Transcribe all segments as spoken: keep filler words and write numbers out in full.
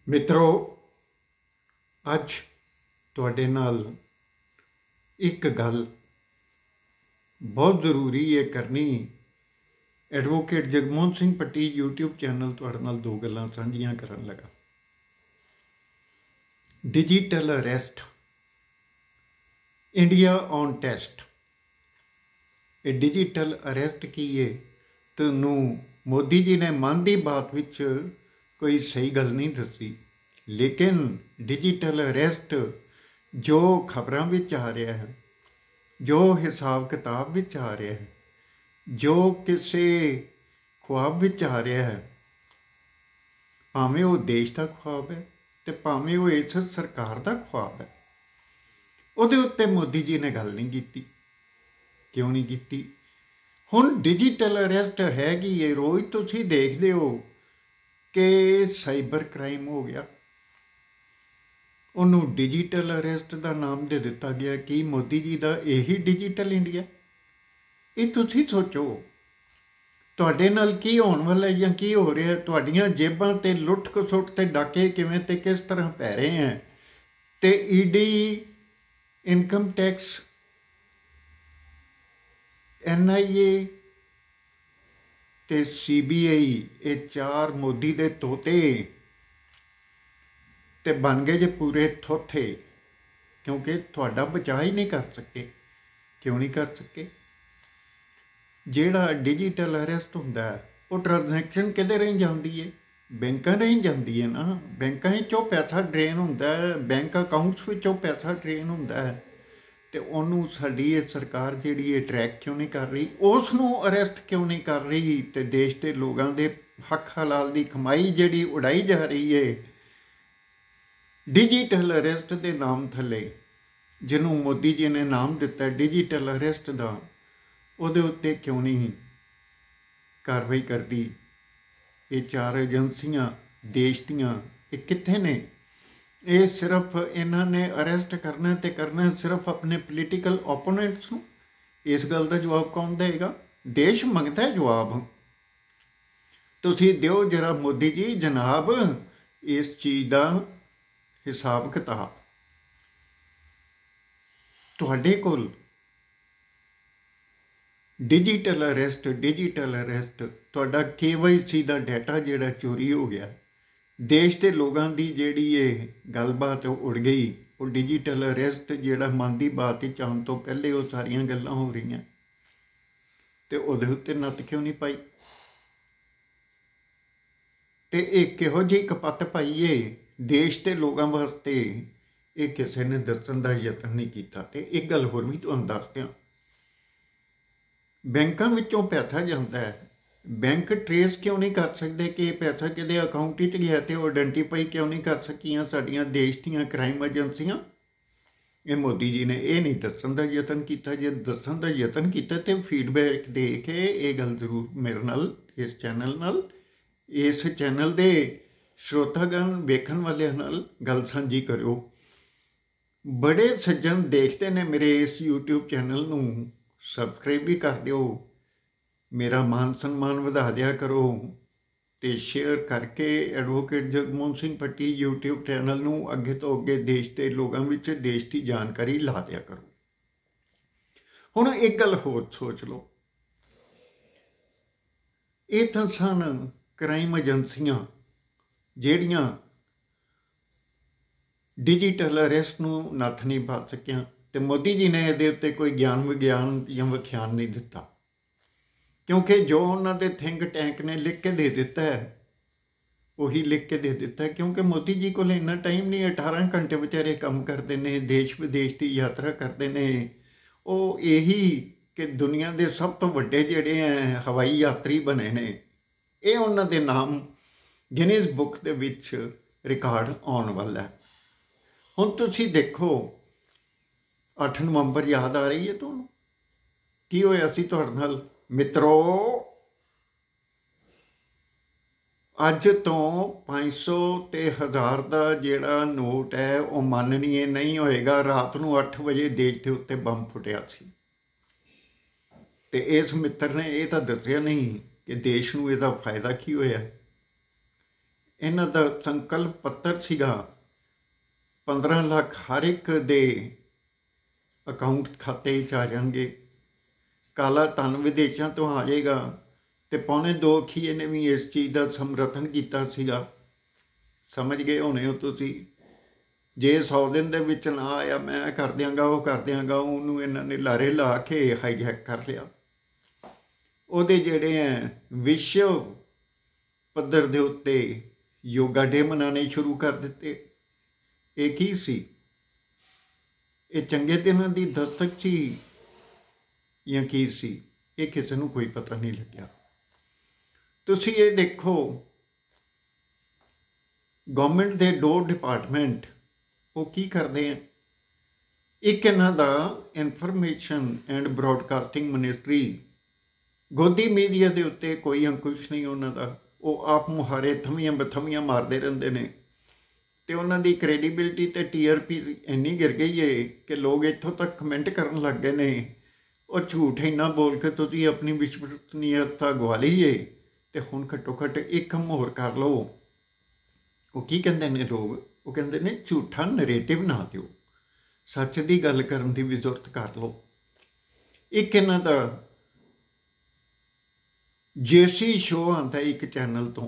मित्रों, अज तुहाडे नाल एक गल बहुत जरूरी है करनी। एडवोकेट जगमोहन सिंह पट्टी यूट्यूब चैनल तुहाडे नाल दो गल्लां सांझियां करन लगा। Digital arrest, India on test. ये डिजिटल अरेस्ट की है? तैनूं मोदी जी ने मन की बात विच कोई सही गल नहीं दसी, लेकिन डिजिटल अरेस्ट जो खबरों में आ रहा है, जो हिसाब किताब विच आ रहा है, जो किसी ख्वाब विच आ रहा है, भावें वो देश का ख्वाब है तो भावें वो इस सरकार का ख्वाब है, उहदे उत्ते मोदी जी ने गल नहीं की। क्यों नहीं की? हुण डिजिटल अरेस्ट है कि ये रोज़ तुसीं देखदे हो कि साइबर क्राइम हो गया, उन्होंने डिजिटल अरेस्ट का नाम दे दिता गया। कि मोदी जी का यही डिजिटल इंडिया? ये तुसीं सोचो तुहाडे नाल की होने वाला है या की हो रहा है। तुहाडीआं जेबां ते लुट खसुट ते डाके किवें ते किस तरह पै रहे हैं, ते ED, income tax, N I A ते सी बी आई, ये चार मोदी दे तोते ते बन गए जे पूरे थोथे, क्योंकि तुहाडा बचाव ही नहीं कर सके। क्यों नहीं कर सके? जिहड़ा डिजिटल अरेस्ट हुंदा है वो ट्रांजैक्शन किहदे राहीं जांदी है? बैंकां राहीं जांदी है ना। बैंकां चों पैसा ड्रेन हुंदा है, बैंक अकाउंट्स विचों पैसा ड्रेन हुंदा है, ते उहनूं साडी ये सरकार जिहड़ी है ट्रैक क्यों नहीं कर रही? उस नूं अरेस्ट क्यों नहीं कर रही? ते देश के लोगों के हक हलाल की कमाई जिहड़ी उड़ाई जा रही है डिजिटल अरेस्ट के नाम थले, जिन्हों मोदी जी ने नाम दिता डिजिटल अरेस्ट का, उहदे उत्ते क्यों नहीं कार्रवाई करती? ये चार एजेंसियां देश दियां ये कित्थे ने? ये सिर्फ इन्हां ने अरेस्ट करना ते करना सिर्फ अपने पोलीटिकल ओपोनेंट्स नूं। इस गल का जवाब कौन देगा? देश मंगता है जवाब। तुसीं दिओ जरा मोदी जी जनाब इस चीज़ का हिसाब किताब। तुहाडे कोल डिजिटल अरेस्ट डिजिटल अरेस्ट तुहाडा के वाई सी का डाटा जिहड़ा चोरी हो गया, देश के लोगों की जिहड़ी ये गलबात उड़ गई, वो डिजिटल अरेस्ट जिहड़ा मन की बात आउण तो पहले वो सारियां गल्लां हो रही तो उहदे उत्ते नत्थ क्यों नहीं पाई? तो एक किहो जी कपत्त पाईए देश के लोगों वास्ते, ये किसी ने दस्सण का यतन नहीं किया। तो एक गल होर भी तुहानूं दस दिआं, बैंकों विचों पैसा जाता है, बैंक ट्रेस क्यों नहीं कर सकते कि पैसा किहदे अकाउंट विच गया, तो आइडेंटिफाई क्यों नहीं कर सकियां साडियां देश दीयां क्राइम एजेंसियां? ये मोदी जी ने ये नहीं दस्सण का यतन किया। जे दस्सण का यतन किया तो फीडबैक दे के ये गल जरूर मेरे नाल इस चैनल नाल इस चैनल के श्रोतागण वेखण वालियां नाल गल साझी करो। बड़े सज्जन देखते ने मेरे इस यूट्यूब चैनल नूं, सबसक्राइब भी कर दिओ, मेरा मान सन्मान वधा दिया करो, तो शेयर करके एडवोकेट जगमोहन सिंह पट्टी यूट्यूब चैनल नूं अगे तो अगे देश के लोगों में देश की जानकारी ला दिया करो। हुण एक गल होर सोच लो, ये तो सन क्राइम एजेंसियां जिहड़ियां डिजिटल अरेस्ट नूं नत्थ नहीं पा सकियां, तो मोदी जी ने इहदे उत्ते कोई ज्ञान विज्ञान या विख्यान नहीं दिता, क्योंकि जो उन्होंने थिंक टैंक ने लिख के दे दिता है वही लिख के दे दिता है। क्योंकि मोदी जी को इन्ना टाइम नहीं, अठारह घंटे बेचारे काम करते हैं, देश विदेश की यात्रा करते हैं। वो यही कि दुनिया के सब तो वड्डे जिहड़े हैं हवाई यात्री बने ने, ये उन्होंने नाम गिनीज बुक के विच रिकॉर्ड आने वाला है। हुण तुसीं देखो अठ नवंबर याद आ रही है तुहानूं की होया सी तुहाडे नाल? मित्रों, अज तो पाँच सौ ते हज़ार का जिहड़ा नोट है वो माननीय नहीं होएगा। रात नूं अठ बजे देश के उत्ते बंब फुटिया सी, ते इस मित्र ने यह तो दस्सिया नहीं कि देश नूं इहदा फायदा की होया। ਇਹਨਾਂ ਦਾ ਸੰਕਲਪ ਪੱਤਰ ਸੀਗਾ ਪੰਦਰਾਂ ਲੱਖ ਹਰ ਇੱਕ ਦੇ ਅਕਾਊਂਟ ਖਾਤੇ 'ਚ ਆ ਜਾਣਗੇ, ਕਾਲਾ ਧਨ ਵਿਦੇਸ਼ਾਂ ਤੋਂ ਆ ਜਾਏਗਾ। ਅਤੇ ਪੌਣੇ ਦੋ ਅਖੀਏ ਨੇ ਵੀ ਇਸ ਚੀਜ਼ ਦਾ ਸਮਰਥਨ ਕੀਤਾ ਸੀਗਾ। ਸਮਝ ਗਏ ਹੋਣੇ ਹੋ ਤੁਸੀਂ। ਜੇ ਸੌ ਦਿਨ ਦੇ ਵਿੱਚ ਨਾ ਆਇਆ ਮੈਂ ਕਰ ਦਿਆਂਗਾ, ਉਹ ਕਰ ਦਿਆਂਗਾ, ਉਹਨੂੰ ਇਹਨਾਂ ਨੇ ਲਾਰੇ ਲਾ ਕੇ ਹਾਈਜੈਕ ਕਰ ਲਿਆ। ਉਹਦੇ ਜਿਹੜੇ ਹੈ ਵਿਸ਼ਵ ਪੱਧਰ ਦੇ ਉੱਤੇ ਯੋਗਾ ਡੇ ਮਨਾਉਣੇ ਸ਼ੁਰੂ ਕਰ ਦਿੱਤੇ। ਇਹ ਕੀ ਸੀ? ਇਹ ਚੰਗੇ ਦਿਨਾਂ ਦੀ ਦਸਤਕ ਸੀ ਜਾਂ ਕੀ ਸੀ? ਇਹ ਕਿਸੇ ਨੂੰ ਕੋਈ ਪਤਾ ਨਹੀਂ ਲੱਗਿਆ। ਤੁਸੀਂ ਇਹ ਦੇਖੋ, ਗੌਰਮੈਂਟ ਦੇ ਦੋ ਡਿਪਾਰਟਮੈਂਟ ਉਹ ਕੀ ਕਰਦੇ ਆ। ਇੱਕ ਇਹਨਾਂ ਦਾ ਇਨਫੋਰਮੇਸ਼ਨ ਐਂਡ ਬਰੋਡਕਾਸਟਿੰਗ ਮਿਨਿਸਟਰੀ, ਗੋਦੀ ਮੀਡੀਆ ਦੇ ਉੱਤੇ ਕੋਈ ਅੰਕੁਸ਼ ਨਹੀਂ ਉਹਨਾਂ ਦਾ। ਉਹ ਆਪ ਮੁਹਾਰੇ ਥਮੀਆਂ ਬਥਮੀਆਂ ਮਾਰਦੇ ਰਹਿੰਦੇ ਨੇ ਅਤੇ ਉਹਨਾਂ ਦੀ ਕ੍ਰੈਡੀਬਿਲਿਟੀ ਅਤੇ ਟੀ ਆਰ ਪੀ ਇੰਨੀ ਗਿਰ ਗਈ ਹੈ ਕਿ ਲੋਕ ਇੱਥੋਂ ਤੱਕ ਕਮੈਂਟ ਕਰਨ ਲੱਗ ਗਏ ਨੇ, ਉਹ ਝੂਠ ਇੰਨਾ ਬੋਲ ਕੇ ਤੁਸੀਂ ਆਪਣੀ ਵਿਸ਼ਵਸਨੀਯਤਾ ਗਵਾ ਲਈ ਹੈ ਅਤੇ ਹੁਣ ਘੱਟੋ ਘੱਟ ਇੱਕ ਕੰਮ ਹੋਰ ਕਰ ਲਓ। ਉਹ ਕੀ ਕਹਿੰਦੇ ਨੇ ਲੋਕ? ਉਹ ਕਹਿੰਦੇ ਨੇ ਝੂਠਾ ਨਰੇਟਿਵ ਨਾ ਦਿਓ, ਸੱਚ ਦੀ ਗੱਲ ਕਰਨ ਦੀ ਵੀ ਜ਼ਰੂਰਤ ਕਰ ਲਓ। ਇੱਕ ਇਹਨਾਂ ਦਾ ਜੇਸੀ ਸ਼ੋਅ ਆਉਂਦਾ ਇੱਕ ਚੈਨਲ ਤੋਂ,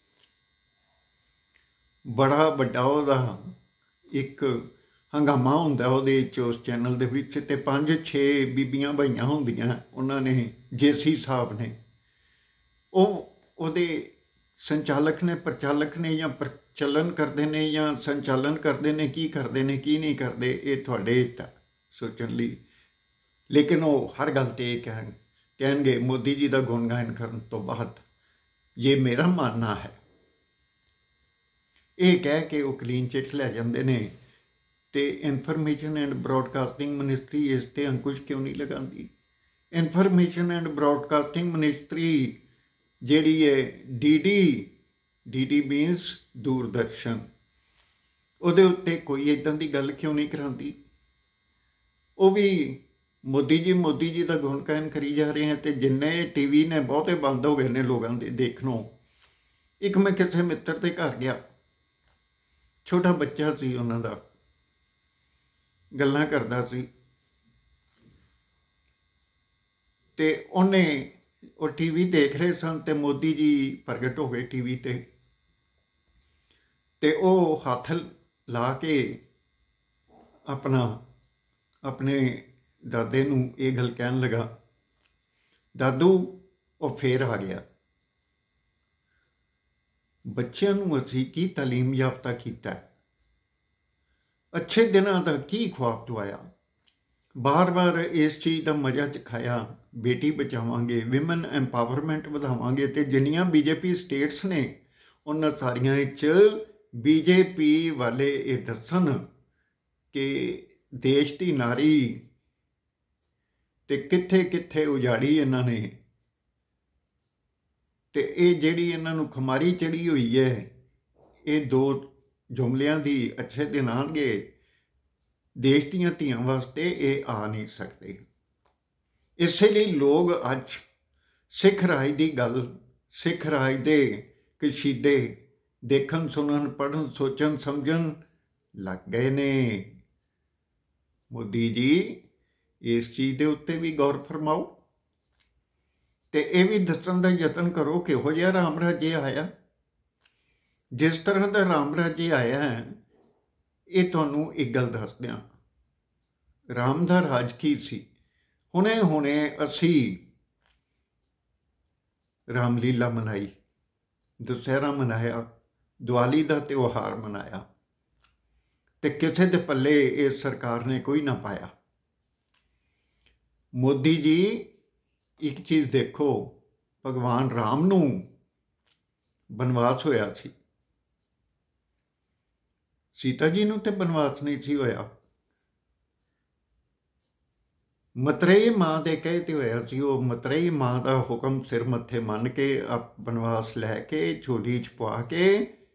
ਬੜਾ ਵੱਡਾ ਉਹਦਾ ਇੱਕ ਹੰਗਾਮਾ ਹੁੰਦਾ ਉਹਦੇ ਵਿੱਚ, ਉਸ ਚੈਨਲ ਦੇ ਵਿੱਚ। ਅਤੇ ਪੰਜ ਛੇ ਬੀਬੀਆਂ ਭਾਈਆਂ ਹੁੰਦੀਆਂ, ਉਹਨਾਂ ਨੇ ਜੇਸੀ ਸਾਹਿਬ ਨੇ, ਉਹ ਉਹਦੇ ਸੰਚਾਲਕ ਨੇ, ਪ੍ਰਚਾਲਕ ਨੇ, ਜਾਂ ਪ੍ਰਚਲਨ ਕਰਦੇ ਨੇ ਜਾਂ ਸੰਚਾਲਨ ਕਰਦੇ ਨੇ, ਕੀ ਕਰਦੇ ਨੇ ਕੀ ਨਹੀਂ ਕਰਦੇ, ਇਹ ਤੁਹਾਡੇ ਤਾਂ ਸੋਚਣ ਲਈ। ਲੇਕਿਨ ਉਹ ਹਰ ਗੱਲ 'ਤੇ ਇਹ ਕਹਿਣ ਕਹਿਣਗੇ ਮੋਦੀ ਜੀ ਦਾ ਗੁਣਗਾਨ ਕਰਨ ਤੋਂ ਬਾਅਦ, ਇਹ ਮੇਰਾ ਮਾਨਣਾ ਹੈ, ਇਹ ਕਹਿ ਕੇ ਉਹ ਕਲੀਨ ਚਿੱਟ ਲੈ ਜਾਂਦੇ ਨੇ। ਅਤੇ ਇਨਫੋਰਮੇਸ਼ਨ ਐਂਡ ਬਰੋਡਕਾਸਟਿੰਗ ਮਿਨਿਸਟਰੀ ਇਸ 'ਤੇ ਅੰਕੁਸ਼ ਕਿਉਂ ਨਹੀਂ ਲਗਾਉਂਦੀ? ਇਨਫੋਰਮੇਸ਼ਨ ਐਂਡ ਬਰੋਡਕਾਸਟਿੰਗ ਮਿਨਿਸਟਰੀ ਜਿਹੜੀ ਹੈ D D D D means Doordarshan, ਉਹਦੇ ਉੱਤੇ ਕੋਈ ਇੱਦਾਂ ਦੀ ਗੱਲ ਕਿਉਂ ਨਹੀਂ ਕਰਾਉਂਦੀ? ਉਹ ਵੀ ਮੋਦੀ ਜੀ ਮੋਦੀ ਜੀ ਦਾ ਗੁਣਗਾਨ ਕਰੀ ਜਾ ਰਹੇ ਹਨ। ਅਤੇ ਜਿੰਨੇ ਟੀ ਵੀ ਨੇ ਬਹੁਤੇ ਬੰਦ ਹੋ ਗਏ ਨੇ ਲੋਕਾਂ ਦੇ ਦੇਖਣੋਂ। ਇੱਕ ਮੈਂ ਕਿਸੇ ਮਿੱਤਰ ਦੇ ਘਰ ਗਿਆ, ਛੋਟਾ ਬੱਚਾ ਸੀ ਉਹਨਾਂ ਦਾ, ਗੱਲਾਂ ਕਰਦਾ ਸੀ ਅਤੇ ਉਹਨੇ ਉਹ ਟੀ ਵੀ ਦੇਖ ਰਹੇ ਸਨ ਅਤੇ ਮੋਦੀ ਜੀ ਪ੍ਰਗਟ ਹੋ ਗਏ ਟੀ ਵੀ 'ਤੇ, ਅਤੇ ਉਹ ਹੱਥ ਲਾ ਕੇ ਆਪਣਾ ਆਪਣੇ ਦਾਦੇ ਨੂੰ ਇਹ ਗੱਲ ਕਹਿਣ ਲੱਗਾ, ਦਾਦੂ ਉਹ ਫੇਰ ਆ ਗਿਆ। ਬੱਚਿਆਂ ਨੂੰ ਅਸੀਂ ਕੀ ਤਾਲੀਮ ਯਾਫਤਾ ਕੀਤਾ, ਅੱਛੇ ਦਿਨਾਂ ਦਾ ਕੀ ਖੁਆਬ ਦਵਾਇਆ, ਬਾਰ ਬਾਰ ਇਸ ਚੀਜ਼ ਦਾ ਮਜ਼ਾ ਚਖਾਇਆ, ਬੇਟੀ ਬਚਾਵਾਂਗੇ, ਵਿਮਨ ਐਮਪਾਵਰਮੈਂਟ ਵਧਾਵਾਂਗੇ। ਅਤੇ ਜਿੰਨੀਆਂ ਬੀ ਜੇ ਪੀ ਸਟੇਟਸ ਨੇ ਉਹਨਾਂ ਸਾਰੀਆਂ ਵਿੱਚ ਬੀ ਜੇ ਪੀ ਵਾਲੇ ਇਹ ਦੱਸਣ ਕਿ ਦੇਸ਼ ਦੀ ਨਾਰੀ ਅਤੇ ਕਿੱਥੇ ਕਿੱਥੇ ਉਜਾੜੀ ਇਹਨਾਂ ਨੇ। ਅਤੇ ਇਹ ਜਿਹੜੀ ਇਹਨਾਂ ਨੂੰ ਖੁਮਾਰੀ ਚੜ੍ਹੀ ਹੋਈ ਹੈ, ਇਹ ਦੋ ਜੁਮਲਿਆਂ ਦੀ ਅੱਛੇ ਦਿਨ ਆਉਣਗੇ, ਦੇਸ਼ ਦੀਆਂ ਧੀਆਂ ਵਾਸਤੇ ਇਹ ਆ ਨਹੀਂ ਸਕਦੇ। ਇਸੇ ਲਈ ਲੋਕ ਅੱਜ ਸਿੱਖ ਰਾਜ ਦੀ ਗੱਲ, ਸਿੱਖ ਰਾਜ ਦੇ ਕਸ਼ੀਦੇ ਦੇਖਣ, ਸੁਣਨ, ਪੜ੍ਹਨ, ਸੋਚਣ, ਸਮਝਣ ਲੱਗ ਗਏ ਨੇ। ਮੋਦੀ ਜੀ ਇਸ ਚੀਜ਼ ਦੇ ਉੱਤੇ ਵੀ ਗੌਰ ਫਰਮਾਓ ਅਤੇ ਇਹ ਵੀ ਦੱਸਣ ਦਾ ਯਤਨ ਕਰੋ ਕਿਹੋ ਜਿਹਾ ਰਾਮ ਰਾਜੇ ਆਇਆ। ਜਿਸ ਤਰ੍ਹਾਂ ਦਾ ਰਾਮ ਰਾਜੇ ਆਇਆ ਹੈ, ਇਹ ਤੁਹਾਨੂੰ ਇੱਕ ਗੱਲ ਦੱਸ ਦਿਆਂ, ਰਾਮ ਦਾ ਰਾਜ ਕੀ ਸੀ। ਹੁਣੇ ਹੁਣੇ ਅਸੀਂ ਰਾਮਲੀਲਾ ਮਨਾਈ, ਦੁਸਹਿਰਾ ਮਨਾਇਆ, ਦੀਵਾਲੀ ਦਾ ਤਿਉਹਾਰ ਮਨਾਇਆ, ਅਤੇ ਕਿਸੇ ਦੇ ਪੱਲੇ ਇਸ ਸਰਕਾਰ ਨੇ ਕੋਈ ਨਾ ਪਾਇਆ। ਮੋਦੀ ਜੀ ਇੱਕ ਚੀਜ਼ ਦੇਖੋ, ਭਗਵਾਨ ਰਾਮ ਨੂੰ ਬਨਵਾਸ ਹੋਇਆ ਸੀ, ਸੀਤਾ ਜੀ ਨੂੰ ਤੇ ਬਨਵਾਸ ਨਹੀਂ ਸੀ ਹੋਇਆ। ਮਤਰੇਈ ਮਾਂ ਦੇ ਕਹੇ 'ਤੇ ਹੋਇਆ ਸੀ। ਉਹ ਮਤਰੇਈ ਮਾਂ ਦਾ ਹੁਕਮ ਸਿਰ ਮੱਥੇ ਮੰਨ ਕੇ ਆਪ ਬਨਵਾਸ ਲੈ ਕੇ ਝੋਲੀ 'ਚ ਪਾ ਕੇ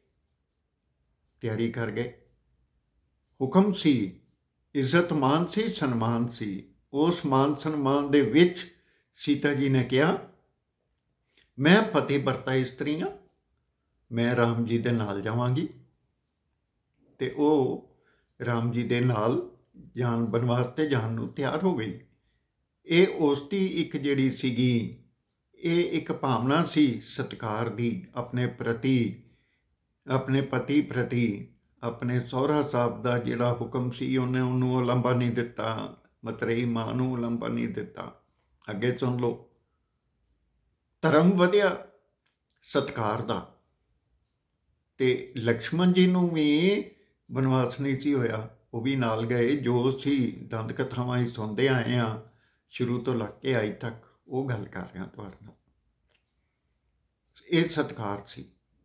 ਤਿਆਰੀ ਕਰ ਗਏ। ਹੁਕਮ ਸੀ, ਇੱਜ਼ਤ ਮਾਨ ਸੀ, ਸਨਮਾਨ ਸੀ। ਉਸ ਮਾਨ ਸਨਮਾਨ ਦੇ ਵਿੱਚ ਸੀਤਾ ਜੀ ਨੇ ਕਿਹਾ, ਮੈਂ ਪਤੀ ਵਰਤਾ ਇਸਤਰੀ ਹਾਂ, मैं राम जी दे नाल जावांगी। ते ਉਹ राम जी दे नाल जान बनवास ते जान ਨੂੰ ਤਿਆਰ ਹੋ ਗਈ। ਇਹ ਉਸ ਦੀ ਇੱਕ ਜਿਹੜੀ ਸੀਗੀ, ਇਹ ਇੱਕ ਭਾਵਨਾ ਸੀ ਸਤਿਕਾਰ ਦੀ ਆਪਣੇ ਪ੍ਰਤੀ, ਆਪਣੇ ਪਤੀ ਪ੍ਰਤੀ। ਆਪਣੇ ਸਹੁਰਾ ਸਾਹਿਬ ਦਾ ਜਿਹੜਾ ਹੁਕਮ ਸੀ ਉਹਨੇ ਉਹਨੂੰ ਉਲੰਭਾ ਨਹੀਂ ਦਿੱਤਾ, ਮਤਰੇਈ ਮਾਂ ਨੂੰ ਉਲੰਭਾ ਨਹੀਂ ਦਿੱਤਾ। ਅੱਗੇ ਸੁਣ ਲਓ, ਧਰਮ ਵਧਿਆ ਸਤਿਕਾਰ ਦਾ। ਤੇ ਲਕਸ਼ਮਣ ਜੀ ਨੂੰ ਵੀ ਬਨਵਾਸ ਨਹੀਂ ਸੀ ਹੋਇਆ, ਉਹ ਵੀ ਨਾਲ ਗਏ। ਜੋ ਸੀ ਦੰਦ ਕਥਾਵਾਂ ਹੀ ਸੁਣਦੇ ਆਏ ਹਾਂ ਸ਼ੁਰੂ ਤੋਂ ਲੱਗ ਕੇ ਅੱਜ ਤੱਕ, ਉਹ ਗੱਲ ਕਰ ਰਿਹਾ ਤੁਹਾਡੇ ਨਾਲ। ਇਹ ਸਤਿਕਾਰ ਸੀ।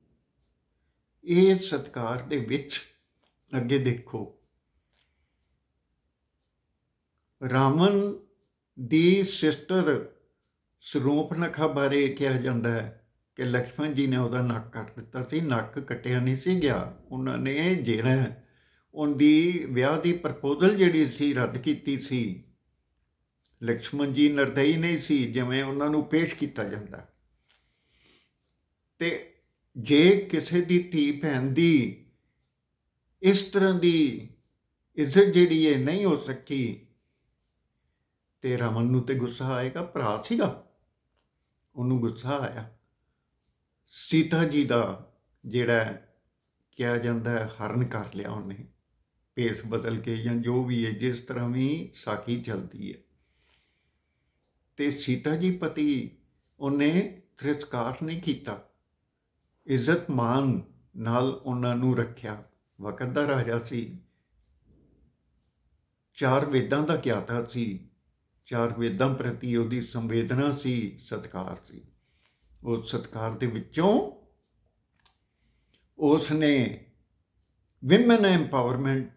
ਇਹ ਸਤਿਕਾਰ ਦੇ ਵਿੱਚ ਅੱਗੇ ਦੇਖੋ, ਰਾਵਣ ਦੀ ਸਿਸਟਰ ਸਰੂਪਨਖਾ ਬਾਰੇ ਕਿਹਾ ਜਾਂਦਾ ਹੈ ਕਿ ਲਕਸ਼ਮਣ ਜੀ ਨੇ ਉਹਦਾ ਨੱਕ ਕੱਟ ਦਿੱਤਾ ਸੀ। ਨੱਕ ਕੱਟਿਆ ਨਹੀਂ ਸੀ ਗਿਆ, ਉਹਨਾਂ ਨੇ ਜਿਹੜਾ ਉਹਦੀ ਵਿਆਹ ਦੀ ਪ੍ਰਪੋਜ਼ਲ ਜਿਹੜੀ ਸੀ ਰੱਦ ਕੀਤੀ ਸੀ। ਲਕਸ਼ਮਣ ਜੀ ਨਿਰਦਈ ਨਹੀਂ ਸੀ ਜਿਵੇਂ ਉਹਨਾਂ ਨੂੰ ਪੇਸ਼ ਕੀਤਾ ਜਾਂਦਾ। ਤੇ ਜੇ ਕਿਸੇ ਦੀ ਧੀ ਭੈਣ ਦੀ ਇਸ ਤਰ੍ਹਾਂ ਦੀ ਇੱਜ਼ਤ ਜਿਹੜੀ ਹੈ ਨਹੀਂ ਹੋ ਸਕੀ ਤੇ ਰਾਵਣ ਨੂੰ ਤੇ ਗੁੱਸਾ ਆਏਗਾ। ਭਰਾ ਸੀਗਾ, ਉਹਨੂੰ ਗੁੱਸਾ ਆਇਆ। ਸੀਤਾ ਜੀ ਦਾ ਜਿਹੜਾ ਕਿਹਾ ਜਾਂਦਾ ਹੈ ਹਰਨ ਕਰ ਲਿਆ ਉਹਨੇ, ਭੇਸ ਬਦਲ ਕੇ ਜਾਂ ਜੋ ਵੀ ਹੈ, ਜਿਸ ਤਰ੍ਹਾਂ ਵੀ ਸਾਖੀ ਚੱਲਦੀ ਹੈ। ਤੇ ਸੀਤਾ ਜੀ ਪਤੀ ਉਹਨੇ ਤਿਰਸਕਾਰ ਨਹੀਂ ਕੀਤਾ, ਇੱਜ਼ਤ ਮਾਨ ਨਾਲ ਉਹਨਾਂ ਨੂੰ ਰੱਖਿਆ। ਵਕਤ ਦਾ ਰਾਜਾ ਸੀ, ਚਾਰ ਵੇਦਾਂ ਦਾ ਗਿਆਤਾ ਸੀ, ਚਾਰ ਵੇਦਾਂ ਪ੍ਰਤੀ ਉਹਦੀ ਸੰਵੇਦਨਾ ਸੀ, ਸਤਿਕਾਰ ਸੀ। ਉਸ ਸਤਿਕਾਰ ਦੇ ਵਿੱਚੋਂ ਉਸ ਨੇ ਵਿਮਨ ਐਮਪਾਵਰਮੈਂਟ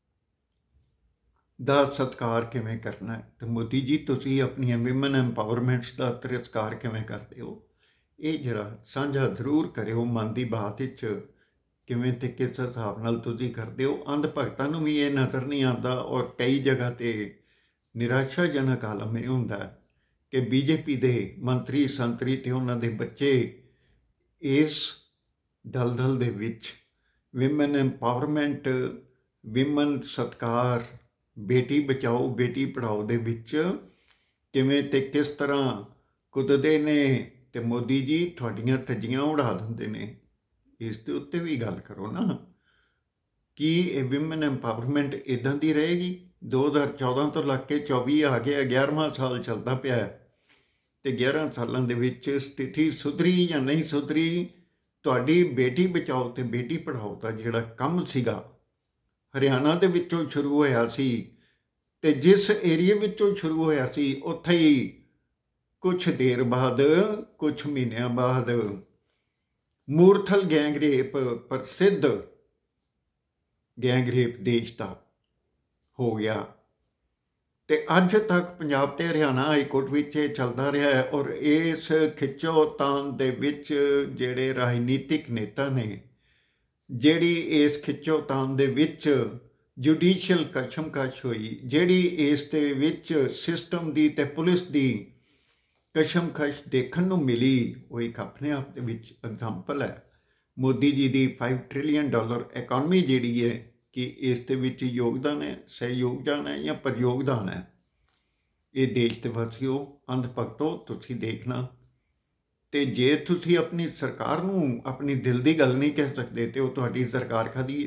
ਦਾ ਸਤਿਕਾਰ ਕਿਵੇਂ ਕਰਨਾ ਹੈ। ਤੇ ਮੋਦੀ ਜੀ ਤੁਸੀਂ ਆਪਣੀਆਂ ਵਿਮਨ ਐਮਪਾਵਰਮੈਂਟਸ ਦਾ ਤਿਰਸਕਾਰ ਕਿਵੇਂ ਕਰਦੇ ਹੋ, ਇਹ ਜਰਾ ਸਾਂਝਾ ਜ਼ਰੂਰ ਕਰਿਓ ਮਨ ਦੀ ਬਾਤ ਵਿੱਚ, ਕਿਵੇਂ ਤੇ ਕਿਸ ਹਿਸਾਬ ਨਾਲ ਤੁਸੀਂ ਕਰਦੇ ਹੋ। ਅੰਧ ਭਗਤਾਂ ਨੂੰ ਵੀ ਇਹ ਨਜ਼ਰ ਨਹੀਂ ਆਉਂਦਾ। ਔਰ ਕਈ ਜਗ੍ਹਾ 'ਤੇ ਨਿਰਾਸ਼ਾਜਨਕ ਆਲਮ ਇਹ ਹੁੰਦਾ ਕਿ ਬੀਜੇਪੀ ਦੇ ਮੰਤਰੀ ਸੰਤਰੀ ਤੇ ਉਹਨਾਂ ਦੇ ਬੱਚੇ ਇਸ ਦਲਦਲ ਦੇ ਵਿੱਚ ਵਿਮਨ ਐਮਪਾਵਰਮੈਂਟ, ਵਿਮਨ ਸਤਿਕਾਰ, ਬੇਟੀ ਬਚਾਓ ਬੇਟੀ ਪੜ੍ਹਾਓ ਦੇ ਵਿੱਚ ਕਿਵੇਂ ਤੇ ਕਿਸ ਤਰ੍ਹਾਂ ਕੁੱਦਦੇ ਨੇ। ਤੇ ਮੋਦੀ ਜੀ ਤੁਹਾਡੀਆਂ ਧੱਜੀਆਂ ਉਡਾ ਦਿੰਦੇ ਨੇ। ਇਸ ਦੇ ਉੱਤੇ ਵੀ ਗੱਲ ਕਰੋ ਨਾ। ਕੀ ਇਹ ਵਿਮਨ ਐਮਪਾਵਰਮੈਂਟ ਇੱਦਾਂ ਦੀ ਰਹੇਗੀ? ਦੋ ਹਜ਼ਾਰ ਚੌਦਾਂ ਤੋਂ ਲੱਗ ਕੇ ਚੌਵੀ ਆ ਗਿਆ, ਗਿਆਰਵਾਂ ਸਾਲ ਚੱਲਦਾ ਪਿਆ ਤੇ ਗਿਆਰਾਂ ਸਾਲਾਂ ਦੇ ਵਿੱਚ ਸਥਿਤੀ ਸੁਧਰੀ ਜਾਂ ਨਹੀਂ ਸੁਧਰੀ? ਤੁਹਾਡੀ ਬੇਟੀ ਬਚਾਓ ਤੇ ਬੇਟੀ ਪੜ੍ਹਾਓ ਦਾ ਜਿਹੜਾ ਕੰਮ ਸੀਗਾ ਹਰਿਆਣਾ ਦੇ ਵਿੱਚੋਂ ਸ਼ੁਰੂ ਹੋਇਆ ਸੀ, ਤੇ ਜਿਸ ਏਰੀਏ ਵਿੱਚੋਂ ਸ਼ੁਰੂ ਹੋਇਆ ਸੀ ਉੱਥੇ ਹੀ ਕੁਛ ਦੇਰ ਬਾਅਦ, ਕੁਛ ਮਹੀਨਿਆਂ ਬਾਅਦ ਮੂਰਥਲ ਗੈਂਗਰੇਪ, ਪ੍ਰਸਿੱਧ ਗੈਂਗਰੇਪ ਦੇਸ਼ ਦਾ ਹੋ ਗਿਆ। ਤੇ ਅੱਜ ਤੱਕ ਪੰਜਾਬ ਤੇ ਹਰਿਆਣਾ ਹਾਈਕੋਰਟ ਵਿੱਚ ਇਹ ਚੱਲਦਾ ਰਿਹਾ ਹੈ। ਔਰ ਇਸ ਖਿੱਚੋਤਾਣ ਦੇ ਵਿੱਚ ਜਿਹੜੇ ਰਾਜਨੀਤਿਕ ਨੇਤਾ ਨੇ, ਜਿਹੜੀ ਇਸ ਖਿੱਚੋਤਾਣ ਦੇ ਵਿੱਚ ਜੁਡੀਸ਼ੀਅਲ ਕਸ਼ਮਕਸ਼ ਹੋਈ, ਜਿਹੜੀ ਇਸ ਦੇ ਵਿੱਚ ਸਿਸਟਮ ਦੀ ਤੇ ਪੁਲਿਸ ਦੀ ਕਸ਼ਮਕਸ਼ ਦੇਖਣ ਨੂੰ ਮਿਲੀ, ਉਹ ਇੱਕ ਆਪਣੇ ਆਪ ਦੇ ਵਿੱਚ ਐਗਜ਼ਾਮਪਲ ਹੈ। ਮੋਦੀ ਜੀ ਦੀ ਫਾਈਵ ਟ੍ਰਿਲੀਅਨ ਡਾਲਰ ਇਕਨੋਮੀ ਜਿਹੜੀ ਹੈ, ਕਿ ਇਸ ਦੇ ਵਿੱਚ ਯੋਗਦਾਨ ਹੈ, ਸਹਿਯੋਗਦਾਨ ਹੈ ਜਾਂ ਪ੍ਰਯੋਗਦਾਨ ਹੈ। ਇਹ ਦੇਸ਼ ਦੇ ਵਾਸੀਓ, ਅੰਧ ਭਗਤੋ, ਤੁਸੀਂ ਦੇਖਣਾ। ਤੇ ਜੇ ਤੁਸੀਂ ਆਪਣੀ ਸਰਕਾਰ ਨੂੰ ਆਪਣੀ ਦਿਲ ਦੀ ਗੱਲ ਨਹੀਂ ਕਹਿ ਸਕਦੇ ਤੇ ਉਹ ਤੁਹਾਡੀ ਸਰਕਾਰ ਕਾਹਦੀ ਹੈ?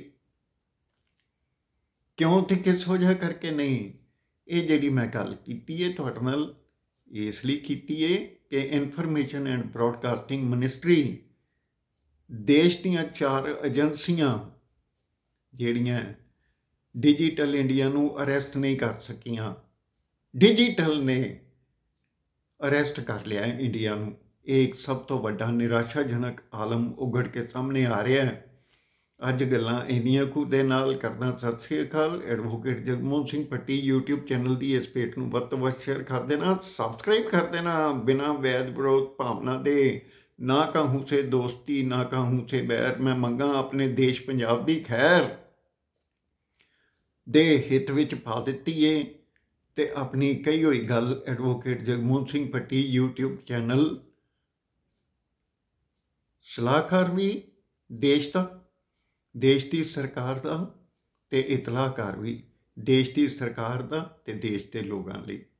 ਕਿਉਂ ਤੇ ਕਿਸ ਵਜ੍ਹਾ ਕਰਕੇ ਨਹੀਂ? ਇਹ ਜਿਹੜੀ ਮੈਂ ਗੱਲ ਕੀਤੀ ਹੈ ਤੁਹਾਡੇ ਨਾਲ ਇਸ ਲਈ ਕੀਤੀ ਹੈ ਕਿ ਇਨਫੋਰਮੇਸ਼ਨ ਐਂਡ ਬ੍ਰੌਡਕਾਸਟਿੰਗ ਮਿਨਿਸਟਰੀ ਦੇਸ਼ ਦੀਆਂ ਚਾਰ ਏਜੰਸੀਆਂ ਜਿਹੜੀਆਂ ਡਿਜੀਟਲ ਇੰਡੀਆ ਨੂੰ ਅਰੈਸਟ ਨਹੀਂ ਕਰ ਸਕੀਆਂ, ਡਿਜੀਟਲ ਨੇ ਅਰੈਸਟ ਕਰ ਲਿਆ ਇੰਡੀਆ ਨੂੰ। ਇਹ ਇੱਕ ਸਭ ਤੋਂ ਵੱਡਾ ਨਿਰਾਸ਼ਾਜਨਕ ਆਲਮ ਉਗੜ ਕੇ ਸਾਹਮਣੇ ਆ ਰਿਹਾ ਹੈ। ਅੱਜ ਗੱਲਾਂ ਇੰਨੀਆਂ ਕੁ ਦੇ ਨਾਲ ਕਰਦਾ। ਸਤਿ ਸ਼੍ਰੀ ਅਕਾਲ। Advocate Jagmohan Singh Bhatti YouTube channel ਦੀ ਇਸ ਪੇਜ ਨੂੰ ਵੱਧ ਤੋਂ ਵੱਧ ਸ਼ੇਅਰ ਕਰ ਦੇਣਾ, ਸਬਸਕ੍ਰਾਈਬ ਕਰ ਦੇਣਾ। ਬਿਨਾਂ ਵੈਦ ਵਿਰੋਧ ਭਾਵਨਾ ਦੇ ਨਾ ਕਾਹੂ ਸੇ ਦੋਸਤੀ ਨਾ ਕਾਹੂ ਸੇ ਬੈਰ। ਮੈਂ ਮੰਗਾਂ ਆਪਣੇ ਦੇਸ਼ ਪੰਜਾਬ ਦੀ ਖੈਰ ਦੇ ਹਿੱਤ ਵਿੱਚ ਪਾ ਦਿੱਤੀ ਏ। ਤੇ ਆਪਣੀ ਕਹੀ ਹੋਈ ਗੱਲ advocate Jagmohan Singh Bhatti YouTube channel ਸਲਾਹਕਾਰ ਵੀ ਦੇਸ਼ ਦਾ, ਦੇਸ਼ ਦੀ ਸਰਕਾਰ ਦਾ ਤੇ ਇਤਲਾਹਕਾਰ ਵੀ ਦੇਸ਼ ਦੀ ਸਰਕਾਰ ਦਾ ਤੇ ਦੇਸ਼ ਦੇ ਲੋਕਾਂ ਲਈ।